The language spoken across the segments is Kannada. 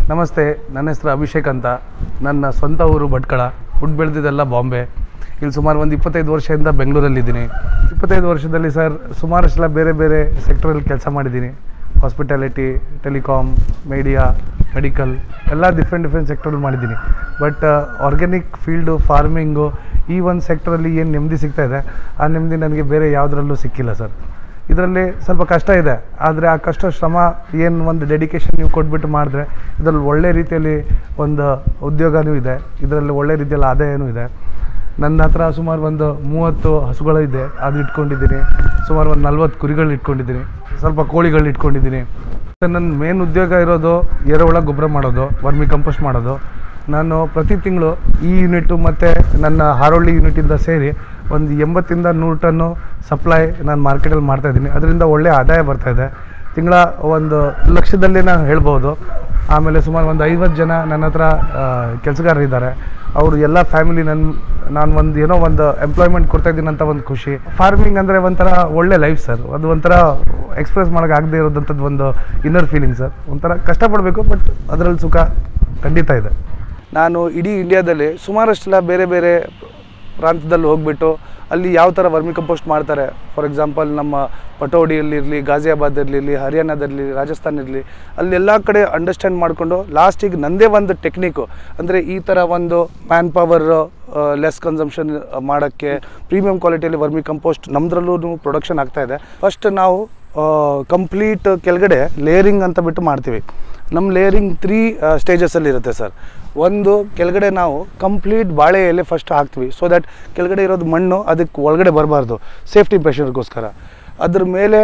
ನಮಸ್ತೆ, ನನ್ನ ಹೆಸರು ಅಭಿಷೇಕ್ ಅಂತ. ನನ್ನ ಸ್ವಂತ ಊರು ಭಟ್ಕಳ, ಹುಟ್ಟು ಬೆಳೆದಿದ್ದೆಲ್ಲ ಬಾಂಬೆ. ಇಲ್ಲಿ ಸುಮಾರು ಒಂದು 25 ವರ್ಷದಿಂದ ಬೆಂಗಳೂರಲ್ಲಿದ್ದೀನಿ. 25 ವರ್ಷದಲ್ಲಿ ಸರ್ ಸುಮಾರಷ್ಟೆಲ್ಲ ಬೇರೆ ಬೇರೆ ಸೆಕ್ಟ್ರಲ್ಲಿ ಕೆಲಸ ಮಾಡಿದ್ದೀನಿ. ಹಾಸ್ಪಿಟಾಲಿಟಿ, ಟೆಲಿಕಾಮ್, ಮೀಡಿಯಾ, ಮೆಡಿಕಲ್ ಎಲ್ಲ ಡಿಫ್ರೆಂಟ್ ಸೆಕ್ಟ್ರಲ್ಲಿ ಮಾಡಿದ್ದೀನಿ. ಬಟ್ ಆರ್ಗ್ಯಾನಿಕ್ ಫೀಲ್ಡು, ಫಾರ್ಮಿಂಗು ಈ ಒಂದು ಸೆಕ್ಟ್ರಲ್ಲಿ ಏನು ನೆಮ್ಮದಿ ಸಿಗ್ತಾಯಿದೆ, ಆ ನೆಮ್ಮದಿ ನನಗೆ ಬೇರೆ ಯಾವುದರಲ್ಲೂ ಸಿಕ್ಕಿಲ್ಲ ಸರ್. ಇದರಲ್ಲಿ ಸ್ವಲ್ಪ ಕಷ್ಟ ಇದೆ, ಆದರೆ ಆ ಕಷ್ಟ ಶ್ರಮ ಏನು ಒಂದು ಡೆಡಿಕೇಶನ್ ನೀವು ಕೊಟ್ಬಿಟ್ಟು ಮಾಡಿದ್ರೆ ಇದರಲ್ಲಿ ಒಳ್ಳೆ ರೀತಿಯಲ್ಲಿ ಒಂದು ಉದ್ಯೋಗವೂ ಇದೆ, ಇದರಲ್ಲಿ ಒಳ್ಳೆ ರೀತಿಯಲ್ಲಿ ಆದಾಯವೂ ಇದೆ. ನನ್ನ ಹತ್ರ ಸುಮಾರು ಒಂದು 30 ಹಸುಗಳು ಇದೆ, ಅದು ಇಟ್ಕೊಂಡಿದ್ದೀನಿ. ಸುಮಾರು ಒಂದು 40 ಕುರಿಗಳು ಇಟ್ಕೊಂಡಿದ್ದೀನಿ, ಸ್ವಲ್ಪ ಕೋಳಿಗಳು ಇಟ್ಕೊಂಡಿದ್ದೀನಿ. ನನ್ನ ಮೇನ್ ಉದ್ಯೋಗ ಇರೋದು ಎರೆಹುಳ ಗೊಬ್ಬರ ಮಾಡೋದು, ವರ್ಮಿ ಕಂಪೋಸ್ಟ್ ಮಾಡೋದು. ನಾನು ಪ್ರತಿ ತಿಂಗಳು ಈ ಯೂನಿಟು ಮತ್ತು ನನ್ನ ಹಾರೋಳ್ಳಿ ಯೂನಿಟಿಂದ ಸೇರಿ ಒಂದು 80 ಇಂದ 100 ಟನ್ನು ಸಪ್ಲೈ ನಾನು ಮಾರ್ಕೆಟಲ್ಲಿ ಮಾಡ್ತಾಯಿದ್ದೀನಿ. ಅದರಿಂದ ಒಳ್ಳೆಯ ಆದಾಯ ಬರ್ತಾಯಿದೆ. ತಿಂಗಳ ಒಂದು ಲಕ್ಷದಲ್ಲಿ ನಾನು ಹೇಳ್ಬೋದು. ಆಮೇಲೆ ಸುಮಾರು ಒಂದು 50 ಜನ ನನ್ನ ಹತ್ರ ಕೆಲಸಗಾರರಿದ್ದಾರೆ. ಅವರು ಎಲ್ಲ ಫ್ಯಾಮಿಲಿ ನಾನು ಒಂದು ಏನೋ ಒಂದು ಎಂಪ್ಲಾಯ್ಮೆಂಟ್ ಕೊಡ್ತಾಯಿದ್ದೀನಿ ಅಂತ ಒಂದು ಖುಷಿ. ಫಾರ್ಮಿಂಗ್ ಅಂದರೆ ಒಂಥರ ಒಳ್ಳೆ ಲೈಫ್ ಸರ್. ಅದು ಒಂಥರ ಎಕ್ಸ್ಪ್ರೆಸ್ ಮಾಡೋಕ್ಕಾಗದೇ ಇರೋದಂಥದ್ದು ಒಂದು ಇನ್ನರ್ ಫೀಲಿಂಗ್ ಸರ್. ಒಂಥರ ಕಷ್ಟಪಡಬೇಕು, ಬಟ್ ಅದರಲ್ಲಿ ಸುಖ ಖಂಡಿತ ಇದೆ. ನಾನು ಇಡೀ ಇಂಡಿಯಾದಲ್ಲಿ ಸುಮಾರಷ್ಟೆಲ್ಲ ಬೇರೆ ಬೇರೆ ಪ್ರಾಂತ್ಯದಲ್ಲಿ ಹೋಗ್ಬಿಟ್ಟು ಅಲ್ಲಿ ಯಾವ ಥರ ವರ್ಮಿ ಕಂಪೋಸ್ಟ್ ಮಾಡ್ತಾರೆ, ಫಾರ್ ಎಕ್ಸಾಂಪಲ್ ನಮ್ಮ ಪಟೋಡಿಯಲ್ಲಿರಲಿ, ಗಾಜಿಯಾಬಾದಲ್ಲಿರಲಿ, ಹರಿಯಾಣದಲ್ಲಿ, ರಾಜಸ್ಥಾನ ಇರಲಿ, ಅಲ್ಲೆಲ್ಲ ಕಡೆ ಅಂಡರ್ಸ್ಟ್ಯಾಂಡ್ ಮಾಡಿಕೊಂಡು ಲಾಸ್ಟಿಗೆ ನನ್ನದೇ ಒಂದು ಟೆಕ್ನಿಕ್ಕು, ಅಂದರೆ ಈ ಥರ ಒಂದು ಮ್ಯಾನ್ ಪವರ್ ಲೆಸ್ ಕನ್ಸಂಪ್ಷನ್ ಮಾಡೋಕ್ಕೆ ಪ್ರೀಮಿಯಂ ಕ್ವಾಲಿಟಿಯಲ್ಲಿ ವರ್ಮಿ ಕಂಪೋಸ್ಟ್ ನಮ್ಮದ್ರಲ್ಲೂ ಪ್ರೊಡಕ್ಷನ್ ಆಗ್ತಾಯಿದೆ. ಫಸ್ಟ್ ನಾವು ಕಂಪ್ಲೀಟ್ ಕೆಳಗಡೆ ಲೇಯರಿಂಗ್ ಅಂತ ಬಿಟ್ಟು ಮಾಡ್ತೀವಿ. ನಮ್ಮ ಲೇಯರಿಂಗ್ 3 ಸ್ಟೇಜಸಲ್ಲಿ ಇರುತ್ತೆ ಸರ್. ಒಂದು ಕೆಳಗಡೆ ನಾವು ಕಂಪ್ಲೀಟ್ ಬಾಳೆ ಎಲೆ ಫಸ್ಟ್ ಹಾಕ್ತೀವಿ, ಸೊ ದ್ಯಾಟ್ ಕೆಳಗಡೆ ಇರೋದು ಮಣ್ಣು ಅದಕ್ಕೆ ಒಳಗಡೆ ಬರಬಾರ್ದು, ಸೇಫ್ಟಿ ಪ್ರೆಷರ್ಗೋಸ್ಕರ. ಅದ್ರ ಮೇಲೆ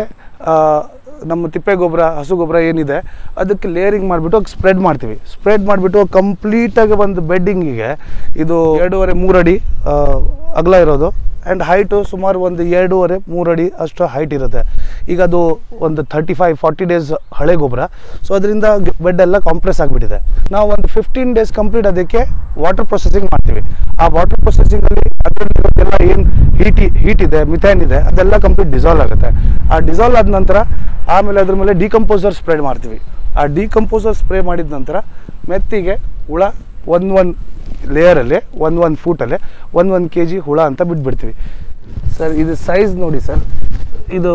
ನಮ್ಮ ತಿಪ್ಪೆ ಗೊಬ್ಬರ, ಹಸು ಗೊಬ್ಬರ ಏನಿದೆ ಅದಕ್ಕೆ ಲೇಯರಿಂಗ್ ಮಾಡಿಬಿಟ್ಟು ಸ್ಪ್ರೆಡ್ ಮಾಡ್ತೀವಿ. ಸ್ಪ್ರೆಡ್ ಮಾಡಿಬಿಟ್ಟು ಕಂಪ್ಲೀಟಾಗಿ ಒಂದು ಬೆಡ್ಡಿಂಗಿಗೆ ಇದು 2.5-3 ಅಡಿ ಅಗಲ ಇರೋದು ಆ್ಯಂಡ್ ಹೈಟು ಸುಮಾರು ಒಂದು 2.5-3 ಅಡಿ ಅಷ್ಟು ಹೈಟ್ ಇರುತ್ತೆ. ಈಗ ಅದು ಒಂದು 35-40 ಡೇಸ್ ಹಳೆ ಗೊಬ್ಬರ, ಸೊ ಅದರಿಂದ ಬೆಡ್ ಎಲ್ಲ ಕಾಂಪ್ರೆಸ್ ಆಗಿಬಿಟ್ಟಿದೆ. ನಾವು ಒಂದು 15 ಡೇಸ್ ಕಂಪ್ಲೀಟ್ ಅದಕ್ಕೆ ವಾಟರ್ ಪ್ರೊಸೆಸಿಂಗ್ ಮಾಡ್ತೀವಿ. ಆ ವಾಟರ್ ಪ್ರೊಸೆಸಿಂಗಲ್ಲಿ ಅದರಲ್ಲಿರೋದೆಲ್ಲ ಏನು ಹೀಟ್ ಇದೆ, ಮಿಥೈನ್ ಇದೆ, ಅದೆಲ್ಲ ಕಂಪ್ಲೀಟ್ ಡಿಸಾಲ್ವ್ ಆಗುತ್ತೆ. ಆ ಡಿಸಾಲ್ವ್ ಆದ ನಂತರ ಆಮೇಲೆ ಅದ್ರ ಮೇಲೆ ಡಿಕಂಪೋಸರ್ ಸ್ಪ್ರೆಡ್ ಮಾಡ್ತೀವಿ. ಆ ಡಿಕಂಪೋಸರ್ ಸ್ಪ್ರೇ ಮಾಡಿದ ನಂತರ ಮೆತ್ತಿಗೆ ಹುಳ ಒಂದು ಲೇಯರಲ್ಲಿ 1 ಫೂಟಲ್ಲೇ 1 kg ಹುಳ ಅಂತ ಬಿಟ್ಬಿಡ್ತೀವಿ ಸರ್. ಇದು ಸೈಜ್ ನೋಡಿ ಸರ್, ಇದು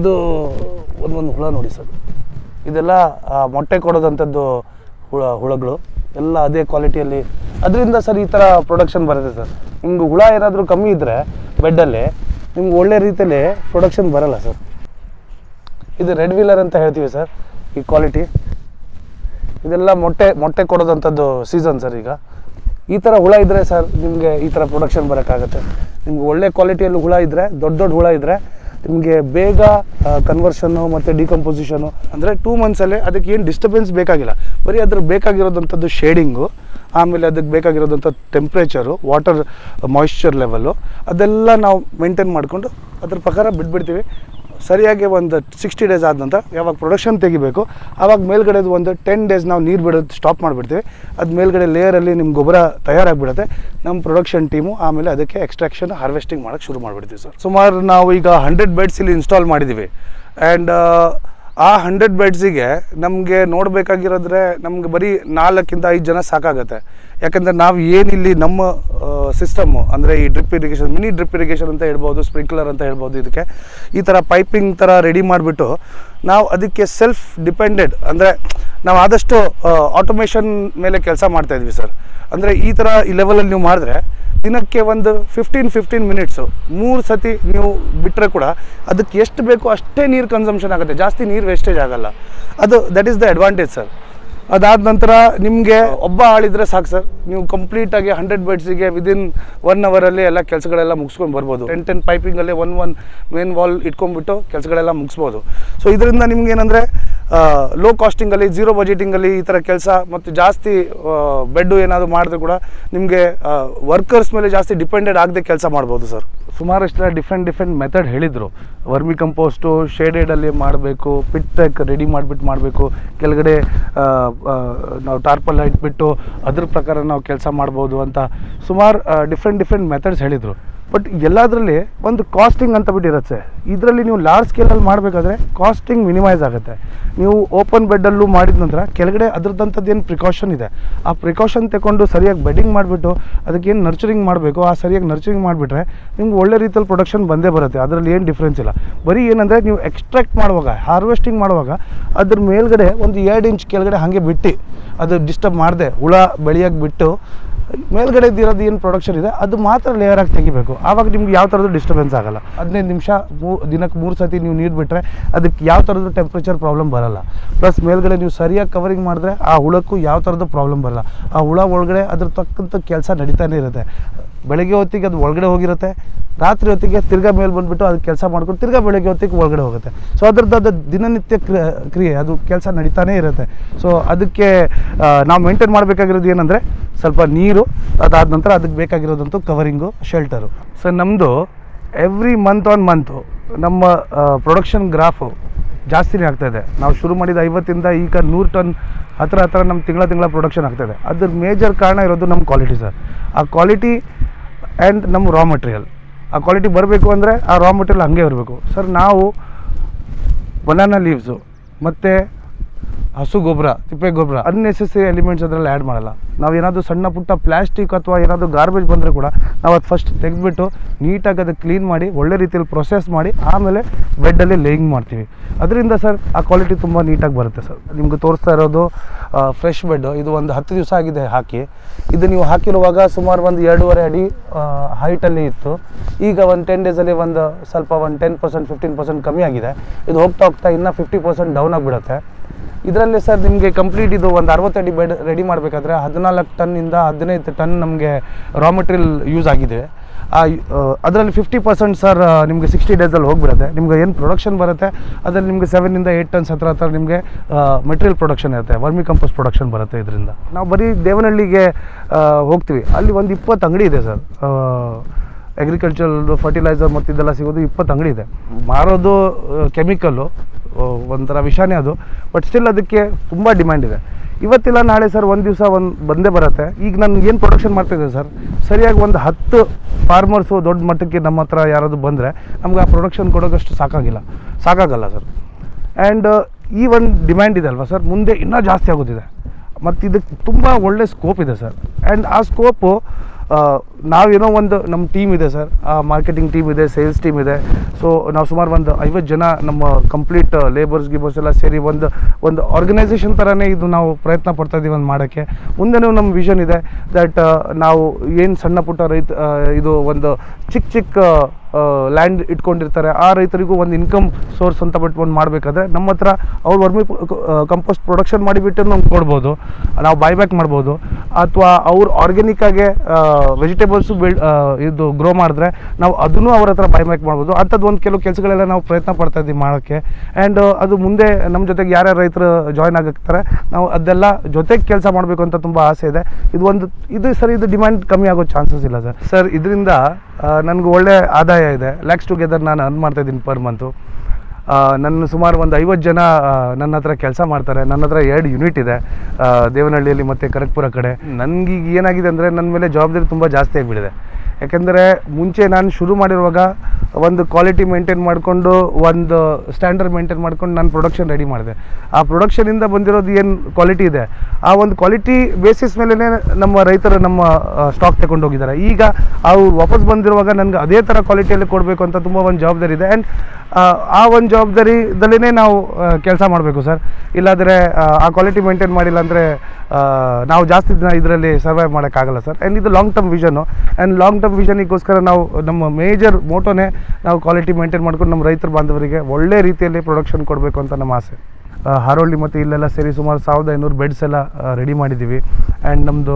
ಒಂದು ಹುಳ ನೋಡಿ ಸರ್. ಇದೆಲ್ಲ ಮೊಟ್ಟೆ ಕೊಡೋದಂಥದ್ದು ಹುಳಗಳು ಎಲ್ಲ ಅದೇ ಕ್ವಾಲಿಟಿಯಲ್ಲಿ. ಅದರಿಂದ ಸರ್ ಈ ಥರ ಪ್ರೊಡಕ್ಷನ್ ಬರುತ್ತೆ ಸರ್. ನಿಮ್ಗೆ ಹುಳ ಏನಾದರೂ ಕಮ್ಮಿ ಇದ್ದರೆ ಬೆಡ್ಡಲ್ಲಿ ನಿಮ್ಗೆ ಒಳ್ಳೆ ರೀತಿಯಲ್ಲಿ ಪ್ರೊಡಕ್ಷನ್ ಬರಲ್ಲ ಸರ್. ಇದು ರೆಡ್ ವೀಲರ್ ಅಂತ ಹೇಳ್ತೀವಿ ಸರ್. ಈ ಕ್ವಾಲಿಟಿ ಇದೆಲ್ಲ ಮೊಟ್ಟೆ ಕೊಡೋದಂಥದ್ದು ಸೀಸನ್ ಸರ್. ಈಗ ಈ ಥರ ಹುಳ ಇದ್ದರೆ ಸರ್ ನಿಮಗೆ ಈ ಥರ ಪ್ರೊಡಕ್ಷನ್ ಬರೋಕ್ಕಾಗತ್ತೆ. ನಿಮ್ಗೆ ಒಳ್ಳೆ ಕ್ವಾಲಿಟಿಯಲ್ಲಿ ಹುಳ ಇದ್ದರೆ, ದೊಡ್ಡ ಹುಳ ಇದ್ದರೆ ನಿಮಗೆ ಬೇಗ ಕನ್ವರ್ಷನ್ನು ಮತ್ತು ಡಿಕಂಪೋಸಿಷನು, ಅಂದರೆ 2 ಮಂತ್ಸಲ್ಲೇ ಅದಕ್ಕೆ ಏನು ಡಿಸ್ಟರ್ಬೆನ್ಸ್ ಬೇಕಾಗಿಲ್ಲ. ಬರೀ ಅದ್ರ ಬೇಕಾಗಿರೋದಂಥದ್ದು ಶೇಡಿಂಗು, ಆಮೇಲೆ ಅದಕ್ಕೆ ಬೇಕಾಗಿರೋದಂಥ ಟೆಂಪ್ರೇಚರು, ವಾಟರ್ ಮಾಯಿಶ್ಚರ್ ಲೆವೆಲ್ಲು, ಅದೆಲ್ಲ ನಾವು ಮೇಂಟೈನ್ ಮಾಡಿಕೊಂಡು ಅದ್ರ ಪ್ರಕಾರ ಬಿಟ್ಬಿಡ್ತೀವಿ. ಸರಿಯಾಗಿ ಒಂದು 60 ಡೇಸ್ ಆದ ನಂತರ ಯಾವಾಗ ಪ್ರೊಡಕ್ಷನ್ ತೆಗಿಬೇಕು ಆವಾಗ ಮೇಲ್ಗಡೆದು ಒಂದು 10 ಡೇಸ್ ನಾವು ನೀರು ಬಿಡೋದು ಸ್ಟಾಪ್ ಮಾಡಿಬಿಡ್ತೀವಿ. ಅದು ಮೇಲ್ಗಡೆ ಲೇಯರಲ್ಲಿ ನಿಮ್ಮ ಗೊಬ್ಬರ ತಯಾರಾಗಿಬಿಡುತ್ತೆ. ನಮ್ಮ ಪ್ರೊಡಕ್ಷನ್ ಟೀಮು ಆಮೇಲೆ ಅದಕ್ಕೆ ಎಕ್ಸ್ಟ್ರಾಕ್ಷನ್, ಹಾರ್ವೆಸ್ಟಿಂಗ್ ಮಾಡೋಕ್ಕೆ ಶುರು ಮಾಡಿಬಿಡ್ತೀವಿ ಸರ್. ಸುಮಾರು ನಾವು ಈಗ 100 ಬೆಡ್ಸ್ ಇಲ್ಲಿ ಇನ್ಸ್ಟಾಲ್ ಮಾಡಿದ್ದೀವಿ. ಆ್ಯಂಡ್ ಆ 100 ಬೆಡ್ಸಿಗೆ ನಮಗೆ ನೋಡಬೇಕಾಗಿರೋದ್ರೆ ನಮ್ಗೆ ಬರೀ 4-5 ಜನ ಸಾಕಾಗುತ್ತೆ. ಯಾಕಂದರೆ ನಾವು ಏನಿಲ್ಲಿ ನಮ್ಮ ಸಿಸ್ಟಮ್ಮು, ಅಂದರೆ ಈ drip irrigation, mini drip irrigation ಅಂತ ಹೇಳ್ಬೋದು, ಸ್ಪ್ರಿಂಕ್ಲರ್ ಅಂತ ಹೇಳ್ಬೋದು, ಇದಕ್ಕೆ ಈ ಥರ ಪೈಪಿಂಗ್ ಥರ ರೆಡಿ ಮಾಡಿಬಿಟ್ಟು ನಾವು ಅದಕ್ಕೆ ಸೆಲ್ಫ್ ಡಿಪೆಂಡೆಡ್, ಅಂದರೆ ನಾವು ಆದಷ್ಟು ಆಟೋಮೇಷನ್ ಮೇಲೆ ಕೆಲಸ ಮಾಡ್ತಾಯಿದ್ವಿ ಸರ್. ಅಂದರೆ ಈ ಥರ ಈ ಲೆವೆಲಲ್ಲಿ ನೀವು ಮಾಡಿದ್ರೆ ದಿನಕ್ಕೆ ಒಂದು 15 ಮಿನಿಟ್ಸು 3 ಸತಿ ನೀವು ಬಿಟ್ಟರೆ ಕೂಡ ಅದಕ್ಕೆ ಎಷ್ಟು ಬೇಕು ಅಷ್ಟೇ ನೀರು ಕನ್ಸಂಪ್ಷನ್ ಆಗುತ್ತೆ, ಜಾಸ್ತಿ ನೀರು ವೇಸ್ಟೇಜ್ ಆಗೋಲ್ಲ. That is the advantage sir. ಅದಾದ ನಂತರ ನಿಮಗೆ ಒಬ್ಬ ಆಳಿದ್ರೆ ಸಾಕು ಸರ್, ನೀವು ಕಂಪ್ಲೀಟಾಗಿ 100 ಬೆಡ್ಸಿಗೆ ವಿದಿನ್ 1 ಅವರಲ್ಲಿ ಎಲ್ಲ ಕೆಲಸಗಳೆಲ್ಲ ಮುಗಿಸ್ಕೊಂಡು ಬರ್ಬೋದು. 10 ಪೈಪಿಂಗಲ್ಲೇ 1 ಮೇನ್ ವಾಲ್ ಇಟ್ಕೊಂಡ್ಬಿಟ್ಟು ಕೆಲಸಗಳೆಲ್ಲ ಮುಗಿಸ್ಬೋದು. ಸೊ ಇದರಿಂದ ನಿಮ್ಗೆ ಏನಂದರೆ ಲೋ ಕಾಸ್ಟಿಂಗಲ್ಲಿ, ಝೀರೋ ಬಜೆಟಿಂಗಲ್ಲಿ ಈ ಥರ ಕೆಲಸ, ಮತ್ತು ಜಾಸ್ತಿ ಬೆಡ್ಡು ಏನಾದರೂ ಮಾಡಿದ್ರೆ ಕೂಡ ನಿಮಗೆ ವರ್ಕರ್ಸ್ ಮೇಲೆ ಜಾಸ್ತಿ ಡಿಪೆಂಡೆಡ್ ಆಗದೆ ಕೆಲಸ ಮಾಡ್ಬೋದು ಸರ್. ಸುಮಾರಷ್ಟು ಡಿಫ್ರೆಂಟ್ ಮೆಥಡ್ ಹೇಳಿದರು. ವರ್ಮಿ ಕಂಪೋಸ್ಟು ಶೇಡೆಡಲ್ಲಿ ಮಾಡಬೇಕು, ಪಿಟ್ ರೆಡಿ ಮಾಡಿಬಿಟ್ಟು ಮಾಡಬೇಕು, ಕೆಳಗಡೆ ನಾವು ಟಾರ್ಪಲ್ ಇಟ್ಬಿಟ್ಟು ಅದ್ರ ಪ್ರಕಾರ ನಾವು ಕೆಲಸ ಮಾಡ್ಬೋದು ಅಂತ ಸುಮಾರು ಡಿಫ್ರೆಂಟ್ ಮೆಥಡ್ಸ್ ಹೇಳಿದರು. ಬಟ್ ಎಲ್ಲದರಲ್ಲಿ ಒಂದು ಕಾಸ್ಟಿಂಗ್ ಅಂತ ಬಿಟ್ಟಿರುತ್ತೆ. ಇದರಲ್ಲಿ ನೀವು ಲಾರ್ಜ್ ಸ್ಕೇಲಲ್ಲಿ ಮಾಡಬೇಕಾದ್ರೆ ಕಾಸ್ಟಿಂಗ್ ಮಿನಿಮೈಸ್ ಆಗುತ್ತೆ. ನೀವು ಓಪನ್ ಬೆಡ್ಡಲ್ಲೂ ಮಾಡಿದ ನಂತರ ಕೆಳಗಡೆ ಅದ್ರದ್ದಂಥದ್ದು ಏನು ಪ್ರಿಕಾಷನ್ ಇದೆ, ಆ ಪ್ರಿಕಾಷನ್ ತಗೊಂಡು ಸರಿಯಾಗಿ ಬೆಡ್ಡಿಂಗ್ ಮಾಡಿಬಿಟ್ಟು ಅದಕ್ಕೇನು ನರ್ಚರಿಂಗ್ ಮಾಡಬೇಕು ಆ ಸರಿಯಾಗಿ ನರ್ಚರಿಂಗ್ ಮಾಡಿಬಿಟ್ರೆ ನಿಮ್ಗೆ ಒಳ್ಳೆ ರೀತಿಯಲ್ಲಿ ಪ್ರೊಡಕ್ಷನ್ ಬಂದೇ ಬರುತ್ತೆ. ಅದರಲ್ಲಿ ಏನು ಡಿಫ್ರೆನ್ಸ್ ಇಲ್ಲ. ಬರೀ ಏನಂದರೆ ನೀವು ಎಕ್ಸ್ಟ್ರಾಕ್ಟ್ ಮಾಡುವಾಗ, ಹಾರ್ವೆಸ್ಟಿಂಗ್ ಮಾಡುವಾಗ ಅದ್ರ ಮೇಲ್ಗಡೆ ಒಂದು 2 ಇಂಚ್ ಕೆಳಗಡೆ ಹಾಗೆ ಬಿಟ್ಟು ಅದು ಡಿಸ್ಟರ್ಬ್ ಮಾಡದೆ ಹುಳ ಬೆಳೆಯೋಕ್ಕೆ ಬಿಟ್ಟು ಮೇಲ್ಗಡೆ ಇರೋದು ಏನು ಪ್ರೊಡಕ್ಷನ್ ಇದೆ ಅದು ಮಾತ್ರ ಲೇಯರ್ ಆಗಿ ತೆಗಿಬೇಕು. ಆವಾಗ ನಿಮ್ಗೆ ಯಾವ ಥರದ್ದು ಡಿಸ್ಟರ್ಬೆನ್ಸ್ ಆಗಲ್ಲ. 15 ನಿಮಿಷ ದಿನಕ್ಕೆ 3 ಸತಿ ನೀವು ನೀರು ಬಿಟ್ಟರೆ ಅದಕ್ಕೆ ಯಾವ ಥರದ್ದು ಟೆಂಪ್ರೇಚರ್ ಪ್ರಾಬ್ಲಮ್ ಬರಲ್ಲ. ಪ್ಲಸ್ ಮೇಲ್ಗಡೆ ನೀವು ಸರಿಯಾಗಿ ಕವರಿಂಗ್ ಮಾಡಿದ್ರೆ ಆ ಹುಳಕ್ಕೂ ಯಾವ ಥರದ್ದು ಪ್ರಾಬ್ಲಮ್ ಬರಲ್ಲ. ಆ ಹುಳ ಒಳಗಡೆ ಅದ್ರ ತಕ್ಕಂಥ ಕೆಲಸ ನಡೀತಾನೆ ಇರುತ್ತೆ. ಬೆಳಗ್ಗೆ ಹೊತ್ತಿಗೆ ಅದು ಒಳಗಡೆ ಹೋಗಿರುತ್ತೆ, ರಾತ್ರಿ ಹೊತ್ತಿಗೆ ತಿರ್ಗಾ ಮೇಲೆ ಬಂದುಬಿಟ್ಟು ಅದು ಕೆಲಸ ಮಾಡ್ಕೊಂಡು ತಿರ್ಗಾ ಬೆಳಗ್ಗೆ ಹೊತ್ತಿಗೆ ಒಳಗಡೆ ಹೋಗುತ್ತೆ. ಸೊ ಅದ್ರದ್ದು ಅದು ದಿನನಿತ್ಯ ಕ್ರಿಯೆ ಅದು ಕೆಲಸ ನಡೀತಾನೇ ಇರುತ್ತೆ. ಸೊ ಅದಕ್ಕೆ ನಾವು ಮೇಂಟೈನ್ ಮಾಡಬೇಕಾಗಿರೋದು ಏನಂದರೆ ಸ್ವಲ್ಪ ನೀರು, ಅದಾದ ನಂತರ ಅದಕ್ಕೆ ಬೇಕಾಗಿರೋದಂತೂ ಕವರಿಂಗು, ಶೆಲ್ಟರು. ಸೊ ನಮ್ಮದು ಎವ್ರಿ ಮಂತ್ ಆನ್ ಮಂತು ನಮ್ಮ ಪ್ರೊಡಕ್ಷನ್ ಗ್ರಾಫು ಜಾಸ್ತಿನೇ ಆಗ್ತಾಯಿದೆ. ನಾವು ಶುರು ಮಾಡಿದ 50ಇಂದ ಈಗ 100 ಟನ್ ಹತ್ರ ನಮ್ಮ ತಿಂಗಳ ಪ್ರೊಡಕ್ಷನ್ ಆಗ್ತಾಯಿದೆ. ಅದ್ರ ಮೇಜರ್ ಕಾರಣ ಇರೋದು ನಮ್ಮ ಕ್ವಾಲಿಟಿ ಸರ್. ಆ ಕ್ವಾಲಿಟಿ ಆ್ಯಂಡ್ ನಮ್ಮ ರಾ ಮಟೀರಿಯಲ್. ಆ ಕ್ವಾಲಿಟಿ ಬರಬೇಕು ಅಂದರೆ ಆ ರಾ ಮಟೀರಿಯಲ್ ಹಂಗೆ ಇರಬೇಕು ಸರ್. ನಾವು ಬನಾನಾ ಲೀವ್ಸು ಮತ್ತು ಹಸು ಗೊಬ್ಬರ, ತಿಪ್ಪೆ ಗೊಬ್ಬರ, ಅನ್ನೆಸೆಸರಿ ಎಲಿಮೆಂಟ್ಸ್ ಅದರಲ್ಲಿ ಆ್ಯಡ್ ಮಾಡಲ್ಲ. ನಾವು ಏನಾದರೂ ಸಣ್ಣ ಪುಟ್ಟ ಪ್ಲಾಸ್ಟಿಕ್ ಅಥವಾ ಏನಾದರೂ ಗಾರ್ಬೇಜ್ ಬಂದರೆ ಕೂಡ ನಾವು ಅದು ಫಸ್ಟ್ ತೆಗೆದುಬಿಟ್ಟು ನೀಟಾಗಿ ಅದು ಕ್ಲೀನ್ ಮಾಡಿ ಒಳ್ಳೆ ರೀತಿಯಲ್ಲಿ ಪ್ರೊಸೆಸ್ ಮಾಡಿ ಆಮೇಲೆ ಬೆಡ್ಡಲ್ಲಿ ಲೇಯಿಂಗ್ ಮಾಡ್ತೀವಿ. ಅದರಿಂದ ಸರ್ ಆ ಕ್ವಾಲಿಟಿ ತುಂಬ ನೀಟಾಗಿ ಬರುತ್ತೆ ಸರ್. ನಿಮ್ಗೆ ತೋರಿಸ್ತಾ ಇರೋದು ಫ್ರೆಶ್ ಬೆಡ್ಡು. ಇದು ಒಂದು 10 ದಿವಸ ಆಗಿದೆ ಹಾಕಿ. ಇದು ನೀವು ಹಾಕಿರುವಾಗ ಸುಮಾರು ಒಂದು 2.5 ಅಡಿ ಹೈಟಲ್ಲಿ ಇತ್ತು. ಈಗ ಒಂದು 10 ಡೇಸಲ್ಲಿ ಒಂದು ಸ್ವಲ್ಪ 10% 15% ಕಮ್ಮಿ ಆಗಿದೆ. ಇದು ಹೋಗ್ತಾ ಇನ್ನೂ 50% ಡೌನ್ ಆಗಿಬಿಡುತ್ತೆ. ಇದರಲ್ಲಿ ಸರ್ ನಿಮಗೆ ಕಂಪ್ಲೀಟ್ ಇದು ಒಂದು 60 ಅಡಿ ಬೆಡ್ ರೆಡಿ ಮಾಡಬೇಕಾದ್ರೆ 14 ಟನ್ನಿಂದ 15 ಟನ್ ನಮಗೆ ರಾ ಮೆಟೀರಿಯಲ್ ಯೂಸ್ ಆಗಿದೆ. ಅದರಲ್ಲಿ 50% ಸರ್ ನಿಮಗೆ 60 ಡೇಸಲ್ಲಿ ಹೋಗಿಬಿಡುತ್ತೆ. ನಿಮ್ಗೆ ಏನು ಪ್ರೊಡಕ್ಷನ್ ಬರುತ್ತೆ ಅದರಲ್ಲಿ ನಿಮಗೆ 7ಇಂದ 8 ಟನ್ಸ್ ಹತ್ರ ನಿಮಗೆ ಮೆಟೀರಿಯಲ್ ಪ್ರೊಡಕ್ಷನ್ ಇರುತ್ತೆ. ವರ್ಮಿ ಕಂಪೋಸ್ಟ್ ಪ್ರೊಡಕ್ಷನ್ ಬರುತ್ತೆ. ಇದರಿಂದ ನಾವು ಬರೀ ದೇವನಹಳ್ಳಿಗೆ ಹೋಗ್ತೀವಿ. ಅಲ್ಲಿ ಒಂದು 20 ಅಂಗಡಿ ಇದೆ ಸರ್. ಅಗ್ರಿಕಲ್ಚರ್ ಫರ್ಟಿಲೈಸರ್ ಮತ್ತು ಇದೆಲ್ಲ ಸಿಗೋದು 20 ಅಂಗಡಿ ಇದೆ. ಮಾರೋದು ಕೆಮಿಕಲ್ಲು, ಒಂಥರ ವಿಷಾನೇ ಅದು. ಬಟ್ ಸ್ಟಿಲ್ ಅದಕ್ಕೆ ತುಂಬ ಡಿಮ್ಯಾಂಡ್ ಇದೆ. ಇವತ್ತಿಲ್ಲ ನಾಳೆ ಸರ್ ಒಂದು ದಿವಸ ಬಂದೇ ಬರುತ್ತೆ. ಈಗ ನಾನು ಏನು ಪ್ರೊಡಕ್ಷನ್ ಮಾಡ್ತಾಯಿದ್ದೆ ಸರ್, ಸರಿಯಾಗಿ ಒಂದು 10 ಫಾರ್ಮರ್ಸು ದೊಡ್ಡ ಮಟ್ಟಕ್ಕೆ ನಮ್ಮ ಹತ್ರ ಯಾರಾದರೂ ಬಂದರೆ ನಮ್ಗೆ ಆ ಪ್ರೊಡಕ್ಷನ್ ಕೊಡೋಕ್ಕಷ್ಟು ಸಾಕಾಗಲ್ಲ ಸರ್. ಆ್ಯಂಡ್ ಈ ಒಂದು ಡಿಮ್ಯಾಂಡ್ ಇದೆ ಅಲ್ವಾ ಸರ್, ಮುಂದೆ ಇನ್ನೂ ಜಾಸ್ತಿ ಆಗೋದಿದೆ. ಮತ್ತು ಇದಕ್ಕೆ ತುಂಬ ಒಳ್ಳೆ ಸ್ಕೋಪ್ ಇದೆ ಸರ್. ಆ್ಯಂಡ್ ಆ ಸ್ಕೋಪು ನಾವೇನೋ ಒಂದು ನಮ್ಮ ಟೀಮ್ ಇದೆ ಸರ್, ಮಾರ್ಕೆಟಿಂಗ್ ಟೀಮ್ ಇದೆ, ಸೇಲ್ಸ್ ಟೀಮ್ ಇದೆ. ಸೊ ನಾವು ಸುಮಾರು ಒಂದು 50 ಜನ ನಮ್ಮ ಕಂಪ್ಲೀಟ್ ಲೇಬರ್ಸ್ ಎಲ್ಲ ಸೇರಿ ಒಂದು ಆರ್ಗನೈಸೇಷನ್ ಥರನೇ ಇದು ನಾವು ಪ್ರಯತ್ನ ಪಡ್ತಾಯಿದ್ದೀವಿ ಒಂದು ಮಾಡೋಕ್ಕೆ. ಮುಂದೆನೂ ನಮ್ಮ ವಿಷನ್ ಇದೆ ದಟ್ ನಾವು ಏನು ಸಣ್ಣ ಪುಟ್ಟ ಇದು ಒಂದು ಚಿಕ್ಕ ಲ್ಯಾಂಡ್ ಇಟ್ಕೊಂಡಿರ್ತಾರೆ ಆ ರೈತರಿಗೂ ಒಂದು ಇನ್ಕಮ್ ಸೋರ್ಸ್ ಅಂತ ಬಿಟ್ಟು ಒಂದು ಮಾಡಬೇಕಾದ್ರೆ ನಮ್ಮ ಹತ್ರ ಅವ್ರು ವರ್ಮಿ ಕಂಪೋಸ್ಟ್ ಪ್ರೊಡಕ್ಷನ್ ಮಾಡಿಬಿಟ್ಟು ನಮ್ಗೆ ಕೊಡ್ಬೋದು, ನಾವು ಬೈಬ್ಯಾಕ್ ಮಾಡ್ಬೋದು. ಅಥವಾ ಅವ್ರು ಆರ್ಗ್ಯಾನಿಕ್ಕಾಗೆ ವೆಜಿಟೇಬಲ್ಸು ಇದು ಗ್ರೋ ಮಾಡಿದ್ರೆ ನಾವು ಅದನ್ನು ಅವ್ರ ಹತ್ರ ಬೈಬ್ಯಾಕ್ ಮಾಡ್ಬೋದು. ಅಂಥದ್ದು ಒಂದು ಕೆಲವು ಕೆಲಸಗಳೆಲ್ಲ ನಾವು ಪ್ರಯತ್ನ ಪಡ್ತಾಯಿದ್ದೀವಿ ಮಾಡೋಕ್ಕೆ. ಆ್ಯಂಡ್ ಅದು ಮುಂದೆ ನಮ್ಮ ಜೊತೆಗೆ ಯಾರ್ಯಾರು ರೈತರು ಜಾಯ್ನ್ ಆಗಿರ್ತಾರೆ ನಾವು ಅದೆಲ್ಲ ಜೊತೆಗೆ ಕೆಲಸ ಮಾಡಬೇಕು ಅಂತ ತುಂಬ ಆಸೆ ಇದೆ. ಇದು ಡಿಮ್ಯಾಂಡ್ ಕಮ್ಮಿ ಆಗೋ ಚಾನ್ಸಸ್ ಇಲ್ಲ ಸರ್. ಇದರಿಂದ ನನಗೆ ಒಳ್ಳೆ ಆದಾಯ ಇದೆ. ಲ್ಯಾಕ್ಸ್ ಟುಗೆದರ್ ನಾನು ಅರ್ನ್ ಮಾಡ್ತಾಯಿದ್ದೀನಿ ಪರ್ ಮಂತು. ನನ್ನ ಸುಮಾರು ಒಂದು 50 ಜನ ನನ್ನ ಹತ್ರ ಕೆಲಸ ಮಾಡ್ತಾರೆ. ನನ್ನ ಹತ್ರ 2 ಯೂನಿಟ್ ಇದೆ ದೇವನಹಳ್ಳಿಯಲ್ಲಿ ಮತ್ತು ಕನಕಪುರ ಕಡೆ. ನನಗೀಗ ಏನಾಗಿದೆ ಅಂದರೆ ನನ್ನ ಮೇಲೆ ಜವಾಬ್ದಾರಿ ತುಂಬ ಜಾಸ್ತಿ ಆಗಿಬಿಟ್ಟಿದೆ. ಯಾಕೆಂದರೆ ಮುಂಚೆ ನಾನು ಶುರು ಮಾಡಿರುವಾಗ ಒಂದು ಕ್ವಾಲಿಟಿ ಮೇಂಟೈನ್ ಮಾಡಿಕೊಂಡು ಒಂದು ಸ್ಟ್ಯಾಂಡರ್ಡ್ ಮೇಂಟೈನ್ ಮಾಡ್ಕೊಂಡು ನಾನು ಪ್ರೊಡಕ್ಷನ್ ರೆಡಿ ಮಾಡಿದೆ. ಆ ಪ್ರೊಡಕ್ಷನಿಂದ ಬಂದಿರೋದು ಏನು ಕ್ವಾಲಿಟಿ ಇದೆ ಆ ಒಂದು ಕ್ವಾಲಿಟಿ ಬೇಸಿಸ್ ಮೇಲೇ ನಮ್ಮ ರೈತರು ನಮ್ಮ ಸ್ಟಾಕ್ ತಗೊಂಡು ಹೋಗಿದ್ದಾರೆ. ಈಗ ಅವ್ರು ವಾಪಸ್ ಬಂದಿರುವಾಗ ನನಗೆ ಅದೇ ಥರ ಕ್ವಾಲಿಟಿಯಲ್ಲಿ ಕೊಡಬೇಕು ಅಂತ ತುಂಬ ಒಂದು ಜವಾಬ್ದಾರಿ ಇದೆ. ಆ್ಯಂಡ್ ಆ ಒಂದು ಜವಾಬ್ದಾರಿದಲ್ಲೇ ನಾವು ಕೆಲಸ ಮಾಡಬೇಕು ಸರ್. ಇಲ್ಲಾಂದರೆ ಆ ಕ್ವಾಲಿಟಿ ಮೇಂಟೈನ್ ಮಾಡಿಲ್ಲ ಅಂದರೆ ನಾವು ಜಾಸ್ತಿ ದಿನ ಇದರಲ್ಲಿ ಸರ್ವೈವ್ ಮಾಡೋಕ್ಕಾಗಲ್ಲ ಸರ್. ಆ್ಯಂಡ್ ಇದು long term vision. And long term ವಿಷನಿಗೋಸ್ಕರ ನಾವು ನಮ್ಮ ಮೇಜರ್ ಮೋಟೋನೇ ನಾವು ಕ್ವಾಲಿಟಿ ಮೇಂಟೈನ್ ಮಾಡ್ಕೊಂಡು ನಮ್ಮ ರೈತರ ಬಾಂಧವರಿಗೆ ಒಳ್ಳೆ ರೀತಿಯಲ್ಲಿ ಪ್ರೊಡಕ್ಷನ್ ಕೊಡಬೇಕು ಅಂತ ನಮ್ಮ ಆಸೆ. ಹಾರೋಳ್ಳಿ ಮತ್ತು ಇಲ್ಲೆಲ್ಲ ಸೇರಿ ಸುಮಾರು 1500 ಬೆಡ್ಸ್ ಎಲ್ಲ ರೆಡಿ ಮಾಡಿದ್ದೀವಿ. ಆ್ಯಂಡ್ ನಮ್ಮದು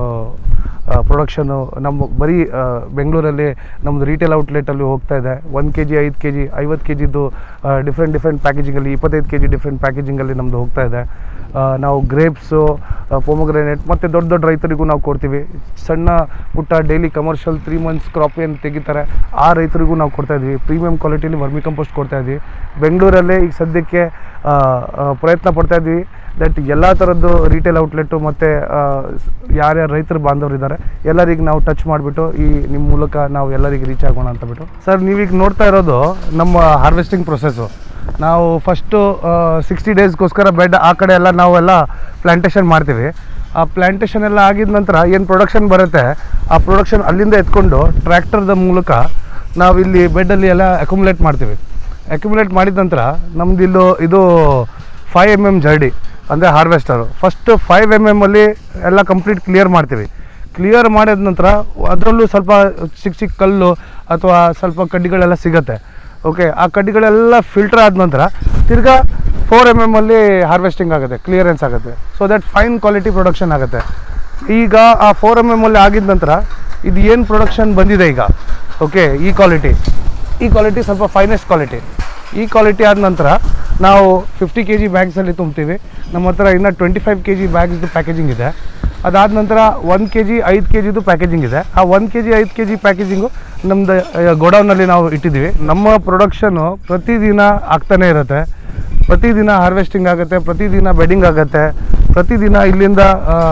ಪ್ರೊಡಕ್ಷನು ನಮ್ಮ ಬರೀ ಬೆಂಗಳೂರಲ್ಲಿ ನಮ್ಮದು ರಿಟೇಲ್ ಔಟ್ಲೆಟಲ್ಲಿ ಹೋಗ್ತಾ ಇದೆ. 1 kg 5 kg 50 kgದು ಡಿಫ್ರೆಂಟ್ ಪ್ಯಾಕೇಜಿಂಗಲ್ಲಿ 25 kg ಡಿಫ್ರೆಂಟ್ ಪ್ಯಾಕೇಜಿಂಗಲ್ಲಿ ನಮ್ಮದು ಹೋಗ್ತಾ ಇದೆ. ನಾವು ಗ್ರೇಪ್ಸು, ಪೊಮೊಗ್ರೆನೇಟ್ ಮತ್ತು ದೊಡ್ಡ ದೊಡ್ಡ ರೈತರಿಗೂ ನಾವು ಕೊಡ್ತೀವಿ. ಸಣ್ಣ ಪುಟ್ಟ ಡೈಲಿ ಕಮರ್ಷಿಯಲ್ 3 months ಕ್ರಾಪ್ ಏನು ತೆಗಿತಾರೆ ಆ ರೈತರಿಗೂ ನಾವು ಕೊಡ್ತಾಯಿದ್ವಿ. ಪ್ರೀಮಿಯಂ ಕ್ವಾಲಿಟಿಲಿ ವರ್ಮಿ ಕಂಪೋಸ್ಟ್ ಕೊಡ್ತಾಯಿದ್ವಿ. ಬೆಂಗಳೂರಲ್ಲೇ ಈಗ ಸದ್ಯಕ್ಕೆ ಪ್ರಯತ್ನ ಪಡ್ತಾಯಿದ್ವಿ ದಟ್ ಎಲ್ಲ ಥರದ್ದು ರಿಟೇಲ್ ಔಟ್ಲೆಟ್ಟು ಮತ್ತು ಯಾರ್ಯಾರು ರೈತರು ಬಾಂಧವರಿದ್ದಾರೆ ಎಲ್ಲರಿಗೆ ನಾವು ಟಚ್ ಮಾಡಿಬಿಟ್ಟು ನಿಮ್ಮ ಮೂಲಕ ನಾವು ಎಲ್ಲರಿಗೆ ರೀಚ್ ಆಗೋಣ ಅಂತಬಿಟ್ಟು. ಸರ್, ನೀವೀಗ ನೋಡ್ತಾ ಇರೋದು ನಮ್ಮ ಹಾರ್ವೆಸ್ಟಿಂಗ್ ಪ್ರೊಸೆಸ್ಸು. ನಾವು ಫಸ್ಟು 60 daysಗೋಸ್ಕರ ಬೆಡ್ ಆ ಕಡೆ ಎಲ್ಲ ನಾವೆಲ್ಲ ಪ್ಲ್ಯಾಂಟೇಷನ್ ಮಾಡ್ತೀವಿ. ಆ ಪ್ಲ್ಯಾಂಟೇಷನ್ ಎಲ್ಲ ಆಗಿದ ನಂತರ ಏನು ಪ್ರೊಡಕ್ಷನ್ ಬರುತ್ತೆ ಆ ಪ್ರೊಡಕ್ಷನ್ ಅಲ್ಲಿಂದ ಎತ್ಕೊಂಡು ಟ್ರ್ಯಾಕ್ಟರ್ದ ಮೂಲಕ ನಾವು ಇಲ್ಲಿ ಬೆಡ್ಡಲ್ಲಿ ಎಲ್ಲ ಅಕ್ಯುಮುಲೇಟ್ ಮಾಡ್ತೀವಿ. ಅಕ್ಯುಮುಲೇಟ್ ಮಾಡಿದ ನಂತರ ನಮ್ದು ಇದು 5 mm ಜರ್ಡಿ ಅಂದರೆ ಹಾರ್ವೆಸ್ಟರು. ಫಸ್ಟ್ 5 mm ಅಲ್ಲಿ ಎಲ್ಲ ಕಂಪ್ಲೀಟ್ ಕ್ಲಿಯರ್ ಮಾಡ್ತೀವಿ. ಕ್ಲಿಯರ್ ಮಾಡಿದ ನಂತರ ಅದರಲ್ಲೂ ಸ್ವಲ್ಪ ಚಿಕ್ಕ ಚಿಕ್ಕ ಕಲ್ಲು ಅಥವಾ ಸ್ವಲ್ಪ ಕಡ್ಡಿಗಳೆಲ್ಲ ಸಿಗುತ್ತೆ. ಓಕೆ, ಆ ಕಡ್ಡಿಗಳೆಲ್ಲ ಫಿಲ್ಟರ್ ಆದ ನಂತರ ತಿರ್ಗಾ 4 mm ಅಲ್ಲಿ ಹಾರ್ವೆಸ್ಟಿಂಗ್ ಆಗುತ್ತೆ, ಕ್ಲಿಯರೆನ್ಸ್ ಆಗುತ್ತೆ. So that fine quality production ಆಗುತ್ತೆ. ಈಗ ಆ 4 mm ಅಲ್ಲಿ ಆಗಿದ ನಂತರ ಇದು ಏನು ಪ್ರೊಡಕ್ಷನ್ ಬಂದಿದೆ ಈಗ, ಓಕೆ, ಈ ಕ್ವಾಲಿಟಿ ಸ್ವಲ್ಪ ಫೈನೆಸ್ಟ್ ಕ್ವಾಲಿಟಿ. ಈ ಕ್ವಾಲಿಟಿ ಆದ ನಂತರ ನಾವು 50 kg ಬ್ಯಾಗ್ಸಲ್ಲಿ ತುಂಬ್ತೀವಿ. ನಮ್ಮ ಹತ್ರ ಇನ್ನು 25 kg ಬ್ಯಾಗ್ಸ್ದು ಪ್ಯಾಕೇಜಿಂಗ್ ಇದೆ. ಅದಾದ ನಂತರ 1 kg 5 kgದು ಪ್ಯಾಕೇಜಿಂಗ್ ಇದೆ. ಆ 1 kg 5 kg ಪ್ಯಾಕೇಜಿಂಗು ನಮ್ಮದು ಗೋಡೌನಲ್ಲಿ ನಾವು ಇಟ್ಟಿದ್ದೀವಿ. ನಮ್ಮ ಪ್ರೊಡಕ್ಷನು ಪ್ರತಿದಿನ ಆಗ್ತಾನೆ ಇರುತ್ತೆ. ಪ್ರತಿದಿನ ಹಾರ್ವೆಸ್ಟಿಂಗ್ ಆಗುತ್ತೆ, ಪ್ರತಿದಿನ ಬೆಡ್ಡಿಂಗ್ ಆಗುತ್ತೆ, ಪ್ರತಿದಿನ ಇಲ್ಲಿಂದ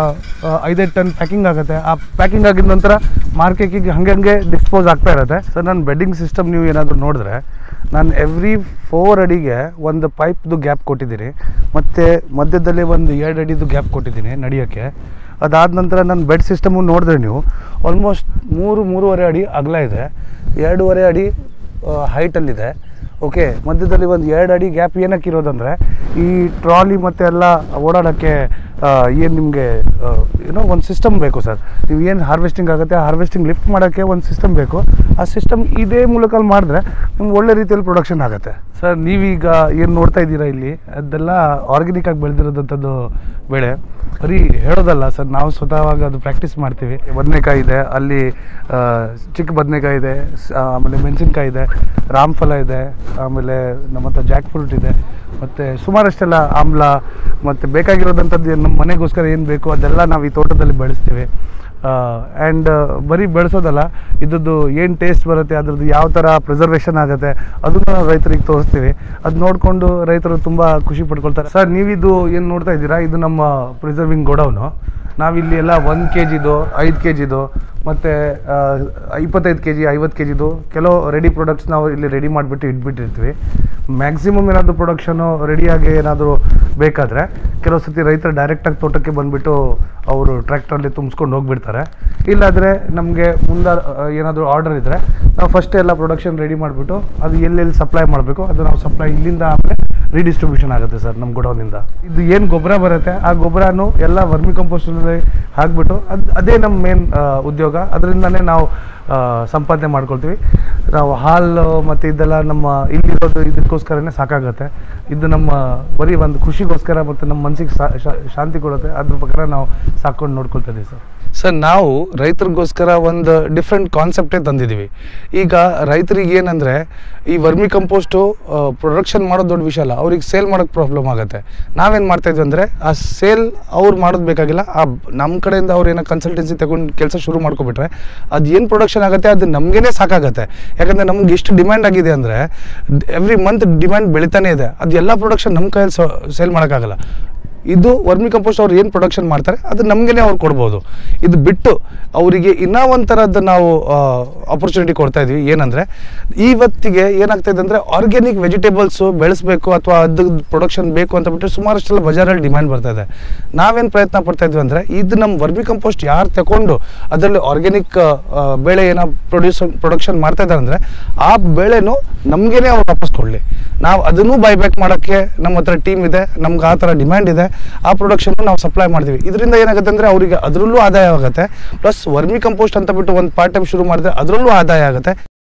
5 ಟನ್ ಪ್ಯಾಕಿಂಗ್ ಆಗುತ್ತೆ. ಆ ಪ್ಯಾಕಿಂಗ್ ಆಗಿದ ನಂತರ ಮಾರ್ಕೆಟಿಗೆ ಹಂಗೆ ಡಿಸ್ಪೋಸ್ ಆಗ್ತಾ ಇರುತ್ತೆ. ಸರ್, ನನ್ನ ಬೆಡ್ಡಿಂಗ್ ಸಿಸ್ಟಮ್ ನೀವು ಏನಾದರೂ ನೋಡಿದ್ರೆ ನಾನು ಎವ್ರಿ 4 ಅಡಿಗೆ ಒಂದು ಪೈಪ್ದು ಗ್ಯಾಪ್ ಕೊಟ್ಟಿದ್ದೀನಿ ಮತ್ತು ಮಧ್ಯದಲ್ಲಿ ಒಂದು 2 ಅಡಿದು ಗ್ಯಾಪ್ ಕೊಟ್ಟಿದ್ದೀನಿ ನಡೆಯೋಕ್ಕೆ. ಅದಾದ ನಂತರ ನನ್ನ ಬೆಡ್ ಸಿಸ್ಟಮು ನೋಡಿದ್ರೆ ನೀವು ಆಲ್ಮೋಸ್ಟ್ 3-3.5 ಅಡಿ ಅಗಲ ಇದೆ, 2.5 ಅಡಿ ಹೈಟಲ್ಲಿದೆ. ಓಕೆ, ಮಧ್ಯದಲ್ಲಿ ಒಂದು 2 ಅಡಿ ಗ್ಯಾಪ್ ಏನಕ್ಕೆ ಇರೋದಂದರೆ ಈ ಟ್ರಾಲಿ ಮತ್ತು ಎಲ್ಲ ಓಡಾಡೋಕ್ಕೆ ಏನು ನಿಮಗೆ ಒಂದು ಸಿಸ್ಟಮ್ ಬೇಕು ಸರ್. ನೀವು ಏನು ಹಾರ್ವೆಸ್ಟಿಂಗ್ ಆಗುತ್ತೆ ಆ ಹಾರ್ವೆಸ್ಟಿಂಗ್ ಲಿಫ್ಟ್ ಮಾಡೋಕ್ಕೆ ಒಂದು ಸಿಸ್ಟಮ್ ಬೇಕು. ಆ ಸಿಸ್ಟಮ್ ಇದೇ ಮೂಲಕ ಮಾಡಿದ್ರೆ ನಿಮ್ಗೆ ಒಳ್ಳೆ ರೀತಿಯಲ್ಲಿ ಪ್ರೊಡಕ್ಷನ್ ಆಗುತ್ತೆ. ಸರ್, ನೀವೀಗ ಏನು ನೋಡ್ತಾ ಇದ್ದೀರಾ ಇಲ್ಲಿ ಅದೆಲ್ಲ ಆರ್ಗ್ಯಾನಿಕ್ ಆಗಿ ಬೆಳೆದಿರೋದಂಥದ್ದು ಬೆಳೆ. ಬರೀ ಹೇಳೋದಲ್ಲ ಸರ್, ನಾವು ಸ್ವತಃವಾಗಿ ಅದು ಪ್ರಾಕ್ಟೀಸ್ ಮಾಡ್ತೀವಿ. ಬದನೆಕಾಯಿ ಇದೆ, ಅಲ್ಲಿ ಚಿಕ್ಕ ಬದನೆಕಾಯಿ ಇದೆ, ಆಮೇಲೆ ಮೆಣಸಿನ್ಕಾಯಿ ಇದೆ, ರಾಮಫಲ ಇದೆ, ಆಮೇಲೆ ನಮ್ಮ ಹತ್ರ ಜಾಕ್ ಫ್ರೂಟ್ ಇದೆ, ಮತ್ತು ಸುಮಾರಷ್ಟೆಲ್ಲ ಆಮ್ಲ ಮತ್ತು ಬೇಕಾಗಿರೋದಂಥದ್ದು ನಮ್ಮ ಮನೆಗೋಸ್ಕರ ಏನು ಬೇಕು ಅದೆಲ್ಲ ನಾವು ಈ ತೋಟದಲ್ಲಿ ಬೆಳೆಸ್ತೀವಿ. ಆ್ಯಂಡ್ ಬರೀ ಬೆಳೆಸೋದಲ್ಲ, ಇದ್ದದ್ದು ಏನು ಟೇಸ್ಟ್ ಬರುತ್ತೆ, ಅದ್ರದ್ದು ಯಾವ ಥರ ಪ್ರಿಸರ್ವೇಷನ್ ಆಗುತ್ತೆ ಅದನ್ನು ನಾವು ರೈತರಿಗೆ ತೋರಿಸ್ತೀವಿ. ಅದು ನೋಡಿಕೊಂಡು ರೈತರು ತುಂಬ ಖುಷಿ ಪಡ್ಕೊಳ್ತಾರೆ. ಸರ್, ನೀವಿದು ಏನು ನೋಡ್ತಾ ಇದ್ದೀರಾ ಇದು ನಮ್ಮ ಪ್ರಿಸರ್ವಿಂಗ್ ಗೋಡೌನು. ನಾವಿಲ್ಲಿ ಎಲ್ಲ 1 kgದು 5 kgದು ಮತ್ತು 25 kg 50 kgದು ಕೆಲವು ರೆಡಿ ಪ್ರಾಡಕ್ಟ್ಸ್ ನಾವು ಇಲ್ಲಿ ರೆಡಿ ಮಾಡಿಬಿಟ್ಟು ಇಟ್ಬಿಟ್ಟಿರ್ತೀವಿ. ಮ್ಯಾಕ್ಸಿಮಮ್ ಏನಾದರೂ ಪ್ರೊಡಕ್ಷನು ರೆಡಿಯಾಗಿ ಏನಾದರೂ ಬೇಕಾದರೆ ಕೆಲವು ಸತಿ ರೈತರು ಡೈರೆಕ್ಟಾಗಿ ತೋಟಕ್ಕೆ ಬಂದುಬಿಟ್ಟು ಅವರು ಟ್ರ್ಯಾಕ್ಟ್ರಲ್ಲಿ ತುಂಬಿಸ್ಕೊಂಡು ಹೋಗಿಬಿಡ್ತಾರೆ. ಇಲ್ಲಾದರೆ ನಮಗೆ ಮುಂದೆ ಏನಾದರೂ ಆರ್ಡರ್ ಇದ್ದರೆ ನಾವು ಫಸ್ಟ್ ಎಲ್ಲ ಪ್ರೊಡಕ್ಷನ್ ರೆಡಿ ಮಾಡಿಬಿಟ್ಟು ಅದು ಎಲ್ಲೆಲ್ಲಿ ಸಪ್ಲೈ ಮಾಡಬೇಕು ಅದು ನಾವು ಸಪ್ಲೈ ಇಲ್ಲಿಂದ ಆಮೇಲೆ ರೀಡಿಸ್ಟ್ರಿಬ್ಯೂಷನ್ ಆಗುತ್ತೆ ಸರ್ ನಮ್ಮ ಗೋಡೌನಿಂದ. ಇದು ಏನು ಗೊಬ್ಬರ ಬರುತ್ತೆ ಆ ಗೊಬ್ಬರನೂ ಎಲ್ಲ ವರ್ಮಿ ಕಂಪೋಸ್ಟಲ್ಲಿ ಹಾಕ್ಬಿಟ್ಟು ಅದೇ ನಮ್ಮ ಮೇನ್ ಉದ್ಯೋಗ. ಅದರಿಂದನೇ ನಾವು ಸಂಪಾದನೆ ಮಾಡ್ಕೊಳ್ತೀವಿ. ನಾವು ಹಾಲು ಮತ್ತು ಇದೆಲ್ಲ ನಮ್ಮ ಇಲ್ಲಿರೋದು ಇದಕ್ಕೋಸ್ಕರನೇ ಸಾಕಾಗುತ್ತೆ. ಇದು ನಮ್ಮ ಬರೀ ಒಂದು ಖುಷಿಗೋಸ್ಕರ ಮತ್ತು ನಮ್ಮ ಮನಸ್ಸಿಗೆ ಶಾಂತಿ ಕೊಡುತ್ತೆ. ಅದ್ರ ಪ್ರಕಾರ ನಾವು ಸಾಕೊಂಡು ನೋಡ್ಕೊಳ್ತಾ ಇದ್ದೀವಿ ಸರ್. ಸರ್, ನಾವು ರೈತರಿಗೋಸ್ಕರ ಒಂದು ಡಿಫ್ರೆಂಟ್ ಕಾನ್ಸೆಪ್ಟೇ ತಂದಿದ್ದೀವಿ. ಈಗ ರೈತರಿಗೆ ಏನಂದರೆ ಈ ವರ್ಮಿ ಕಂಪೋಸ್ಟು ಪ್ರೊಡಕ್ಷನ್ ಮಾಡೋದು ದೊಡ್ಡ ವಿಷಯ ಅಲ್ಲ, ಅವ್ರಿಗೆ ಸೇಲ್ ಮಾಡೋಕ್ಕೆ ಪ್ರಾಬ್ಲಮ್ ಆಗುತ್ತೆ. ನಾವೇನು ಮಾಡ್ತಾಯಿದ್ವಿ ಅಂದರೆ ಆ ಸೇಲ್ ಅವ್ರು ಮಾಡೋದು ಬೇಕಾಗಿಲ್ಲ, ನಮ್ಮ ಕಡೆಯಿಂದ ಅವ್ರು ಏನೋ ಕನ್ಸಲ್ಟೆನ್ಸಿ ತಗೊಂಡು ಕೆಲಸ ಶುರು ಮಾಡ್ಕೊಬಿಟ್ರೆ ಅದು ಏನು ಪ್ರೊಡಕ್ಷನ್ ಆಗುತ್ತೆ ಅದು ನಮಗೇ ಸಾಕಾಗುತ್ತೆ. ಯಾಕಂದರೆ ನಮ್ಗೆ ಎಷ್ಟು ಡಿಮ್ಯಾಂಡ್ ಆಗಿದೆ ಅಂದರೆ ಎವ್ರಿ ಮಂತ್ ಡಿಮ್ಯಾಂಡ್ ಬೆಳೀತಾನೆ ಇದೆ. ಅದು ಎಲ್ಲ ಪ್ರೊಡಕ್ಷನ್ ನಮ್ಮ ಕೈಯಲ್ಲಿ ಸೇಲ್ ಮಾಡೋಕ್ಕಾಗಲ್ಲ. ಇದು ವರ್ಮಿ ಕಂಪೋಸ್ಟ್ ಅವ್ರು ಏನು ಪ್ರೊಡಕ್ಷನ್ ಮಾಡ್ತಾರೆ ಅದು ನಮಗೇ ಅವ್ರು ಕೊಡ್ಬೋದು. ಇದು ಬಿಟ್ಟು ಅವರಿಗೆ ಇನ್ನೂ ಒಂಥರದ್ದು ನಾವು ಆಪರ್ಚುನಿಟಿ ಕೊಡ್ತಾ ಇದ್ವಿ. ಏನಂದರೆ ಇವತ್ತಿಗೆ ಏನಾಗ್ತಾಯಿದೆ ಅಂದರೆ ಆರ್ಗ್ಯಾನಿಕ್ ವೆಜಿಟೇಬಲ್ಸು ಬೆಳೆಸಬೇಕು ಅಥವಾ ಅದು ಪ್ರೊಡಕ್ಷನ್ ಬೇಕು ಅಂತ ಬಿಟ್ಟರೆ ಸುಮಾರಷ್ಟೆಲ್ಲ ಬಜಾರಲ್ಲಿ ಡಿಮ್ಯಾಂಡ್ ಬರ್ತಾ ಇದೆ. ನಾವೇನು ಪ್ರಯತ್ನ ಪಡ್ತಾಯಿದ್ವಿ ಅಂದರೆ ಇದು ನಮ್ಮ ವರ್ಮಿ ಕಂಪೋಸ್ಟ್ ಯಾರು ತಗೊಂಡು ಅದರಲ್ಲಿ ಆರ್ಗ್ಯಾನಿಕ್ ಬೆಳೆ ಏನೋ ಪ್ರೊಡಕ್ಷನ್ ಮಾಡ್ತಾ ಇದ್ದಾರೆ ಅಂದರೆ ಆ ಬೆಳೆನೂ ನಮಗೇ ಅವ್ರು ವಾಪಸ್ ಕೊಡಲಿ. ನಾವು ಅದನ್ನು ಬೈಬ್ಯಾಕ್ ಮಾಡೋಕ್ಕೆ ನಮ್ಮ ಹತ್ರ ಟೀಮ್ ಇದೆ, ನಮ್ಗೆ ಆ ಥರ ಡಿಮ್ಯಾಂಡ್ ಇದೆ. ಆ ಪ್ರೊಡಕ್ಷನ್ ನಾವು ಸಪ್ಲೈ ಮಾಡ್ತೀವಿ. ಇದರಿಂದ ಏನಾಗುತ್ತೆ ಅಂದರೆ ಅವರಿಗೆ ಅದರಲ್ಲೂ ಆದಾಯ ಆಗುತ್ತೆ, ಪ್ಲಸ್ ವರ್ಮಿ ಕಂಪೋಸ್ಟ್ ಅಂತ ಬಿಟ್ಟು ಒಂದು ಪಾರ್ಟ್ ಟೈಮ್ ಶುರು ಮಾಡಿದ್ರೆ ಅದರಲ್ಲೂ ಆದಾಯ ಆಗುತ್ತೆ.